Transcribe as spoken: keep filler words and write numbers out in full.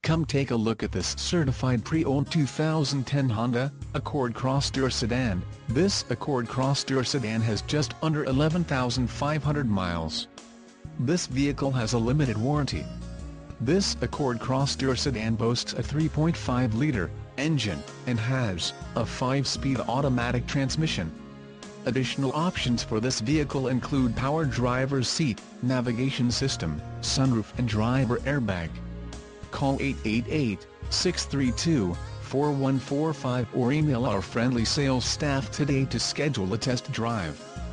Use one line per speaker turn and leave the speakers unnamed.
Come take a look at this certified pre-owned two thousand ten Honda Accord CROSSTOUR Sedan. This Accord CROSSTOUR Sedan has just under eleven thousand five hundred miles. This vehicle has a limited warranty. This Accord CROSSTOUR Sedan boasts a three point five liter engine, and has a five speed automatic transmission. Additional options for this vehicle include power driver's seat, navigation system, sunroof and driver airbag. Call eight eight eight, six three two, four one four five or email our friendly sales staff today to schedule a test drive.